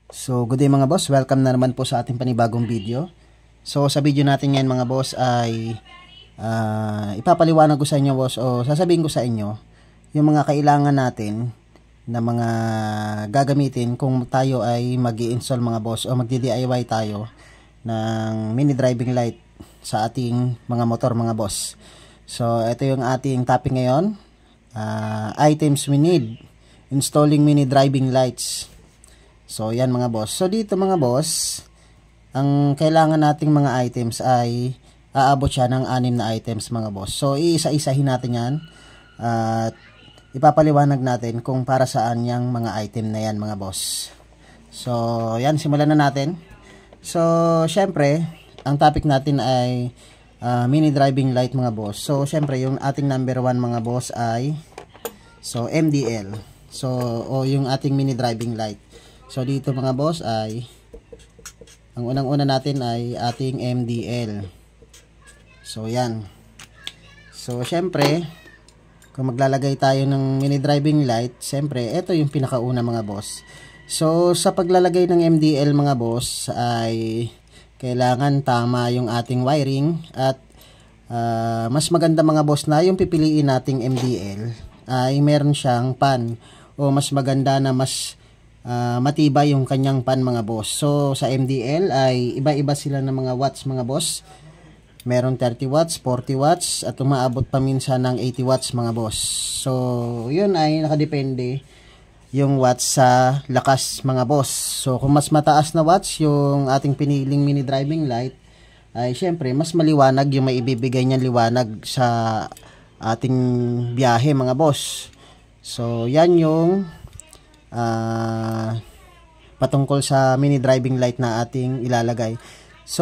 So, good day mga boss. Welcome na naman po sa ating panibagong video. So, sa video natin ngayon mga boss ay ipapaliwanag ko sa inyo boss o sasabihin ko sa inyo yung mga kailangan natin na mga gagamitin kung tayo ay mag-i-install mga boss o magdi-DIY tayo ng mini driving light sa ating mga motor mga boss. So, ito yung ating topic ngayon. Items we need. Installing mini driving lights. So, yan mga boss. So, dito mga boss, ang kailangan nating mga items ay aabot siya ng 6 na items mga boss. So, iisa-isahin natin yan at ipapaliwanag natin kung para saan yung mga item na yan mga boss. So, yan, simulan na natin. So, syempre, ang topic natin ay mini driving light mga boss. So, syempre, yung ating number 1 mga boss ay MDL. So, o yung ating mini driving light. So, dito mga boss ay ang unang-una natin ay ating MDL. So, yan. So, syempre, kung maglalagay tayo ng mini driving light, syempre, ito yung pinakauna mga boss. So, sa paglalagay ng MDL mga boss ay kailangan tama yung ating wiring at mas maganda mga boss na yung pipiliin nating MDL ay meron siyang pan o mas maganda na mas matibay yung kanyang pan mga boss. So sa MDL ay iba-iba sila ng mga watts mga boss. Meron 30 watts, 40 watts at umaabot pa minsan ng 80 watts mga boss. So yun ay nakadepende yung watts sa lakas mga boss. So kung mas mataas na watts yung ating piniling mini driving light ay syempre mas maliwanag yung maibibigay niyang liwanag sa ating biyahe mga boss. So yan yung patungkol sa mini driving light na ating ilalagay. So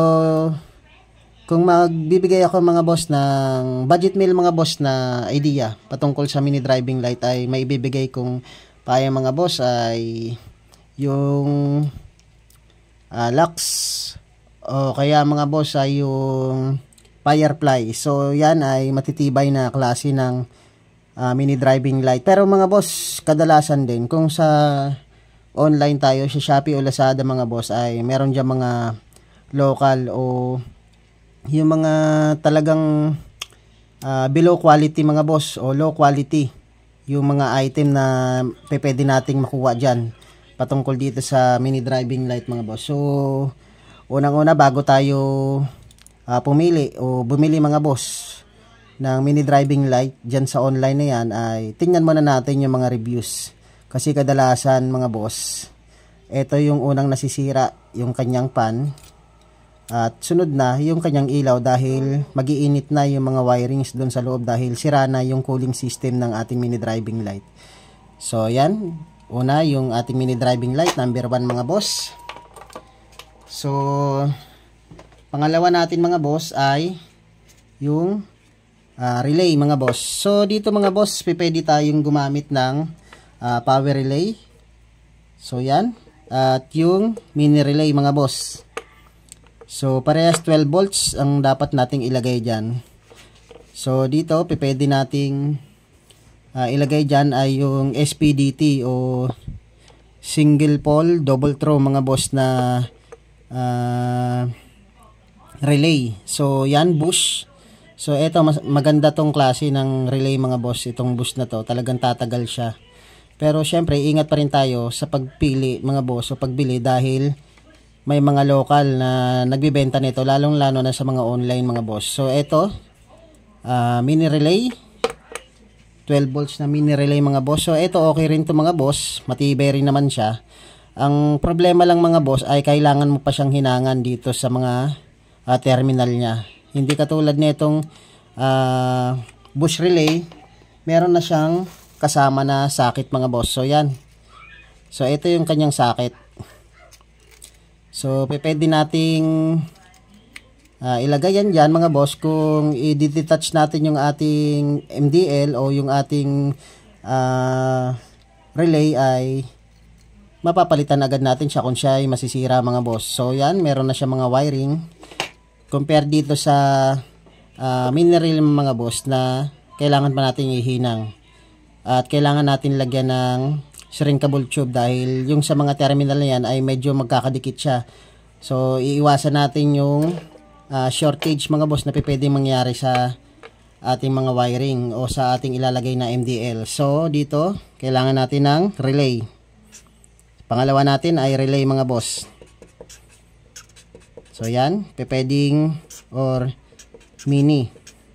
kung magbibigay ako mga boss ng budget meal mga boss na idea patungkol sa mini driving light ay maibibigay kong paya mga boss ay yung Lux o kaya mga boss ay yung Firefly. So yan ay matitibay na klase ng mini driving light. Pero mga boss, kadalasan din kung sa online tayo sa Shopee o Lazada mga boss ay meron diyan mga local o yung mga talagang below quality mga boss o low quality yung mga item na pwede nating makuha diyan patungkol dito sa mini driving light mga boss. So unang-una bago tayo pumili o bumili mga boss ng mini driving light dyan sa online na yan ay tingnan muna natin yung mga reviews kasi kadalasan mga boss ito yung unang nasisira yung kanyang pan at sunod na yung kanyang ilaw dahil magiinit na yung mga wirings doon sa loob dahil sira na yung cooling system ng ating mini driving light. So yan, una yung ating mini driving light number 1 mga boss. So pangalawa natin mga boss ay yung relay mga boss. So dito mga boss, pwede tayong gumamit ng power relay. So yan, at yung mini relay mga boss. So parehas 12 volts ang dapat nating ilagay diyan. So dito pwede nating ilagay diyan ay yung SPDT o single pole double throw mga boss na relay. So yan bush. So ito maganda tong klase ng relay mga boss, itong bush na to, talagang tatagal siya. Pero syempre ingat pa rin tayo sa pagpili mga boss o pagbili dahil may mga local na nagbebenta nito lalong-lalo na sa mga online mga boss. So ito mini relay 12 volts na mini relay mga boss. So ito okay rin to mga boss, matibay rin naman siya. Ang problema lang mga boss ay kailangan mo pa siyang hinangan dito sa mga terminal niya. Hindi katulad nitong bush relay, meron na siyang kasama na sakit mga boss. So yan. So ito yung kanyang sakit. So pwede nating ilagay yan dyan mga boss kung i-detach natin yung ating MDL o yung ating relay ay mapapalitan agad natin siya kung siya ay masisira mga boss. So yan, meron na siya mga wiring. Compare dito sa mineral mga boss na kailangan pa natin ihinang at kailangan natin lagyan ng shrinkable tube dahil yung sa mga terminal na yan ay medyo magkakadikit siya. So iiwasan natin yung shortage mga boss na pwedeng mangyari sa ating mga wiring o sa ating ilalagay na MDL. So dito kailangan natin ng relay. Pangalawa natin ay relay mga boss. So yan, pwedeng or mini.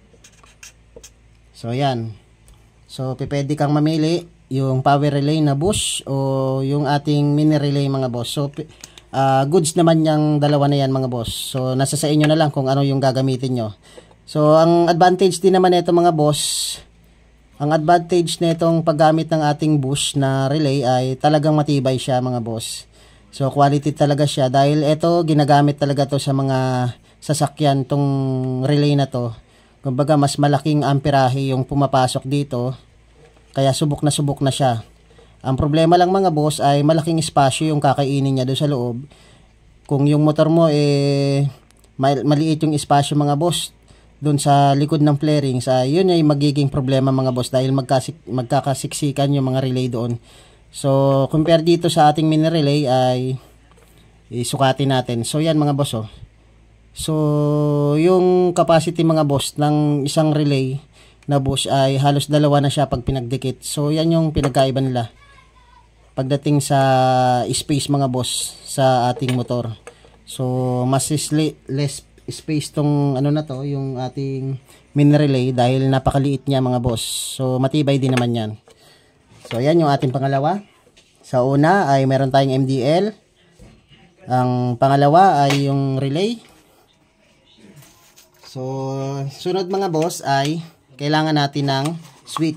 So yan. So pwede kang mamili yung power relay na bush o yung ating mini relay mga boss. So goods naman yung dalawa na yan mga boss. So nasa sa inyo na lang kung ano yung gagamitin nyo. So ang advantage din naman nito mga boss, ang advantage nitong paggamit ng ating bush na relay ay talagang matibay siya mga boss. So quality talaga siya dahil ito ginagamit talaga to sa mga sasakyan tong relay na to. Kumbaga mas malaking amperahe yung pumapasok dito. Kaya subok na siya. Ang problema lang mga boss ay malaking espasyo yung kakainin niya doon sa loob. Kung yung motor mo maliit yung espasyo mga boss doon sa likod ng flarings, yun ay magiging problema mga boss dahil magkakasiksikan yung mga relay doon. So compare dito sa ating mini relay ay isukatin natin. So yan mga boss oh. So yung capacity mga boss ng isang relay na bush ay halos dalawa na siya pag pinagdikit. So yan yung pinagkaiba nila pagdating sa space mga boss sa ating motor. So mas less space tong ano na to, yung ating mini relay dahil napakaliit niya mga boss. So matibay din naman yan. So yan yung ating pangalawa. Sa una ay meron tayong MDL. Ang pangalawa ay yung relay. So sunod mga boss ay kailangan natin ng switch.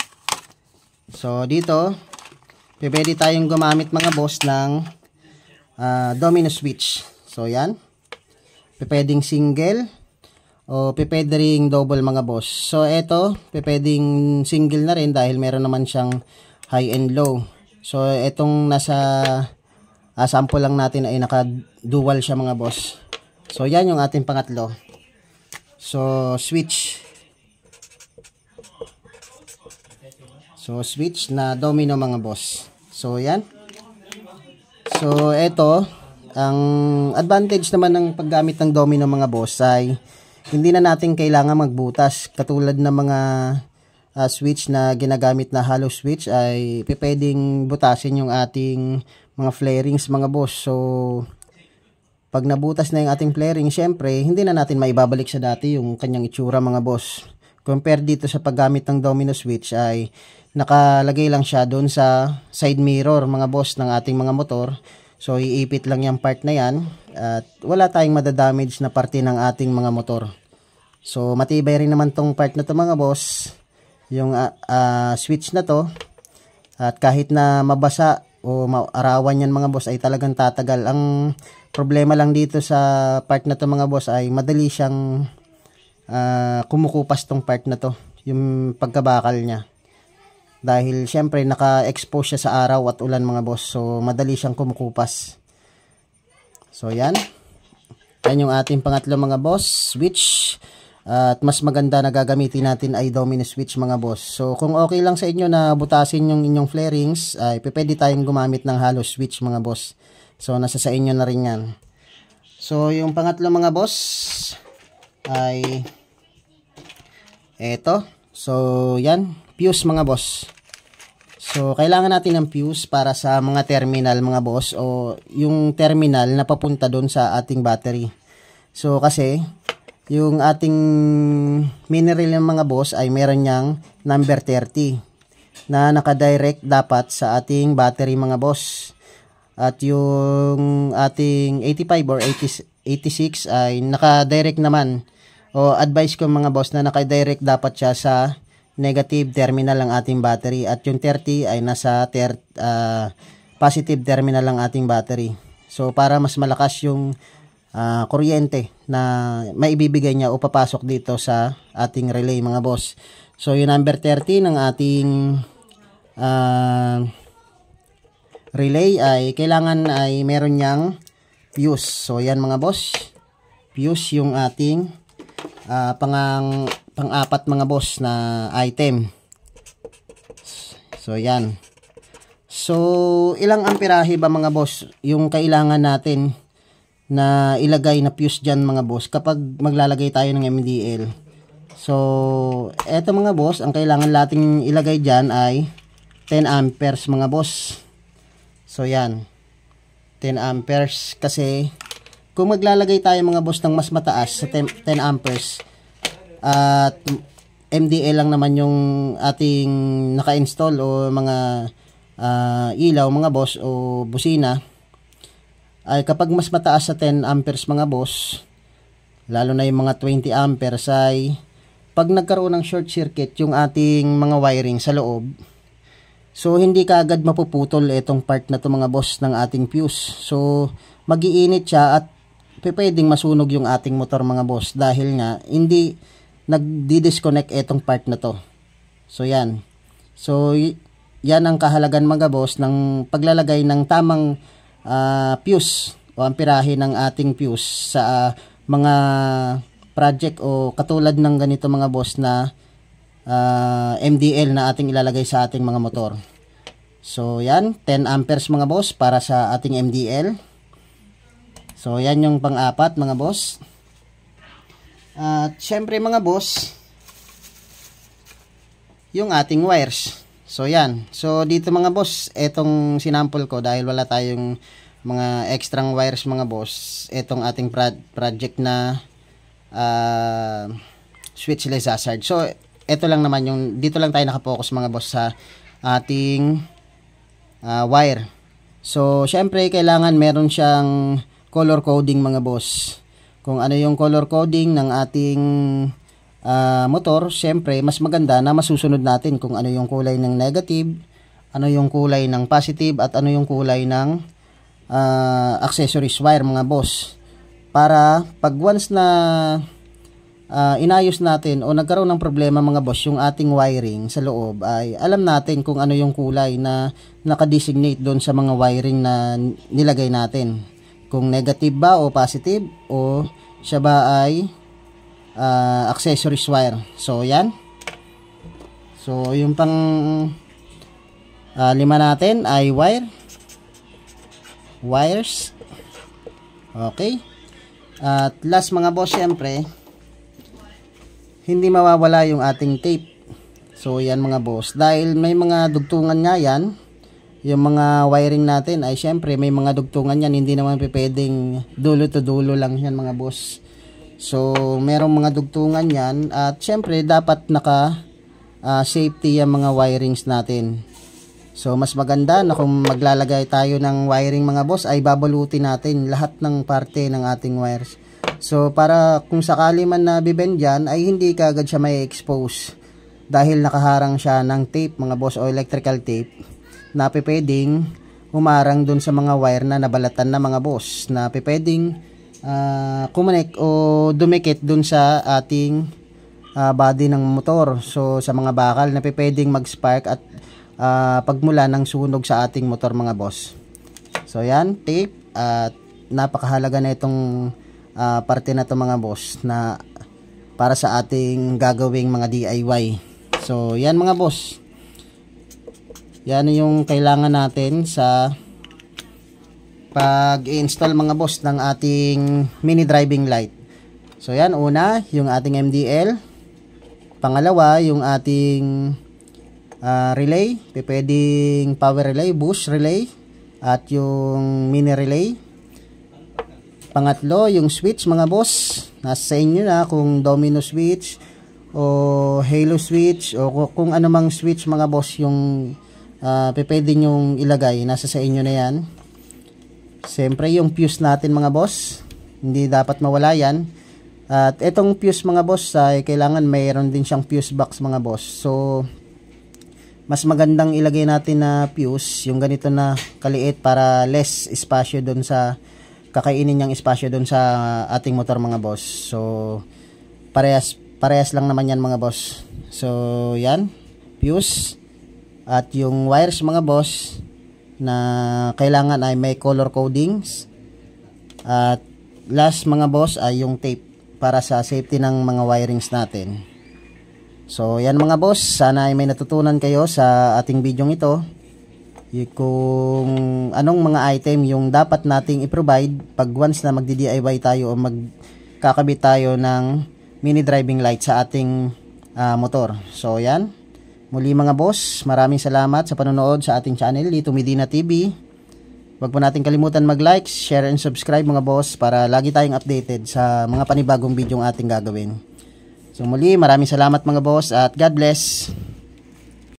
So dito pwede tayong gumamit mga boss ng domino switch. So yan, pwedeng single o pwede ring double mga boss. So ito pwedeng single na rin dahil meron naman siyang high and low. So itong nasa sample lang natin ay naka dual siya mga boss. So yan yung ating pangatlo. So switch. So switch na domino mga boss. So yan. So ito ang advantage naman ng paggamit ng domino mga boss ay hindi na natin kailangan magbutas katulad ng mga switch na ginagamit na hollow switch ay pwedeng butasin yung ating mga flarings mga boss. So pag nabutas na yung ating flaring, syempre hindi na natin maibabalik sa dati yung kanyang itsura mga boss. Compare dito sa paggamit ng domino switch ay nakalagay lang siya doon sa side mirror mga boss ng ating mga motor. So iipit lang yung part na yan at wala tayong madadamage na parte ng ating mga motor. So matibay rin naman tong part na to mga boss, yung switch na to, at kahit na mabasa o maarawan yan mga boss ay talagang tatagal. Ang problema lang dito sa part na to mga boss ay madali siyang kumukupas tong part na to, yung pagkabakal niya. Dahil syempre naka-expose siya sa araw at ulan mga boss. So madali siyang kumukupas. So yan. Yan yung ating pangatlo mga boss, switch. At mas maganda na gagamitin natin ay domino switch mga boss. So kung okay lang sa inyo na butasin yung inyong flarings, ay pwede tayong gumamit ng hollow switch mga boss. So nasa sa inyo na rin yan. So yung pangatlo mga boss ay eto. So yan, fuse mga boss. So kailangan natin ng fuse para sa mga terminal mga boss, o yung terminal na papunta doon sa ating battery. So kasi yung ating mineral ng mga boss ay meron niyang number 30 na nakadirect dapat sa ating battery mga boss. At yung ating 85 or 86 ay nakadirect naman, o advice ko mga boss na nakadirect dapat siya sa negative terminal ng ating battery, at yung 30 ay nasa positive terminal ng ating battery. So para mas malakas yung kuryente na maibibigay niya o papasok dito sa ating relay mga boss. So yung number 30 ng ating relay ay kailangan ay meron niyang fuse. So yan mga boss, fuse yung ating pang-apat mga boss na item. So yan. So, ilang amperahe ba mga boss yung kailangan natin na ilagay na fuse dyan mga boss kapag maglalagay tayo ng MDL? So, eto mga boss, ang kailangan nating ilagay dyan ay 10 amperes mga boss. So, yan. 10 amperes kasi kung maglalagay tayo mga boss ng mas mataas sa 10 amperes at MDL lang naman yung ating naka-install o mga ilaw mga boss o busina, ay kapag mas mataas sa 10 amperes mga boss, lalo na yung mga 20 amperes, ay pag nagkaroon ng short circuit yung ating mga wiring sa loob, so hindi kaagad mapuputol itong part na to mga boss ng ating fuse. So magiinit siya at pwedeng masunog yung ating motor mga boss dahil nga hindi nagdi-disconnect itong part na to. So yan. So yan ang kahalagan mga boss ng paglalagay ng tamang fuse o amperahe ng ating fuse sa mga project o katulad ng ganito mga boss na MDL na ating ilalagay sa ating mga motor. So yan, 10 amperes mga boss para sa ating MDL. So yan yung pang-apat mga boss. At syempre mga boss, yung ating wires. So yan. So dito mga boss, etong sinample ko dahil wala tayong mga extrang wires mga boss. Etong ating project na switchless hazard. So eto lang naman yung dito lang tayo nakapokus mga boss sa ating wire. So syempre kailangan meron siyang color coding mga boss. Kung ano yung color coding ng ating motor, syempre mas maganda na masusunod natin kung ano yung kulay ng negative, ano yung kulay ng positive, at ano yung kulay ng accessories wire mga boss. Para pag once na inayos natin o nagkaroon ng problema mga boss yung ating wiring sa loob, ay alam natin kung ano yung kulay na nakadesignate doon sa mga wiring na nilagay natin. Kung negative ba o positive, o siya ba ay accessories wire. So yan. So yung pang lima natin ay wires. Okay. At last mga boss, syempre hindi mawawala yung ating tape. So yan mga boss, dahil may mga dugtungan nga yan, yung mga wiring natin ay syempre may mga dugtungan yan, hindi naman pwedeng dulo to dulo lang yan mga boss. So merong mga dugtungan yan at syempre dapat naka safety yung mga wirings natin. So mas maganda na kung maglalagay tayo ng wiring mga boss ay babalutin natin lahat ng parte ng ating wires. So para kung sakali man na bibend dyan ay hindi kaagad siya may expose dahil nakaharang siya ng tape mga boss o electrical tape na pwedeng umarang dun sa mga wire na nabalatan na mga boss, na pwedeng kumonek o dumikit dun sa ating body ng motor. So sa mga bakal na pwedeng mag-spark at pagmula ng sunog sa ating motor mga boss. So yan, tape, at napakahalaga na itong parte na to mga boss na para sa ating gagawing mga DIY. So yan mga boss, yan yung kailangan natin sa pag-i-install mga boss ng ating mini driving light. So yan, una yung ating MDL, pangalawa yung ating relay, pwedeng power relay, boost relay, at yung mini relay. Pangatlo yung switch mga boss, nasa sa inyo na kung domino switch o halo switch o kung anumang switch mga boss yung pwede nyong ilagay, nasa sa inyo na yan. Siyempre yung fuse natin mga boss, hindi dapat mawala yan. At itong fuse mga boss ay kailangan mayroon din siyang fuse box mga boss. So mas magandang ilagay natin na fuse yung ganito na kaliit para less espasyo doon sa kakainin niyang espasyo doon sa ating motor mga boss. So parehas lang naman yan mga boss. So yan, fuse at yung wires mga boss na kailangan ay may color codings. At last mga boss ay yung tape para sa safety ng mga wirings natin. So yan mga boss, sana ay may natutunan kayo sa ating video ito. kung anong mga item yung dapat nating i-provide pag once na magdi-DIY tayo o magkakabit tayo ng mini driving light sa ating motor. So yan, muli mga boss, maraming salamat sa panonood sa ating channel, Lito Medina TV. Huwag po natin kalimutan mag-like, share and subscribe mga boss para lagi tayong updated sa mga panibagong video ang ating gagawin. So muli, maraming salamat mga boss at God bless.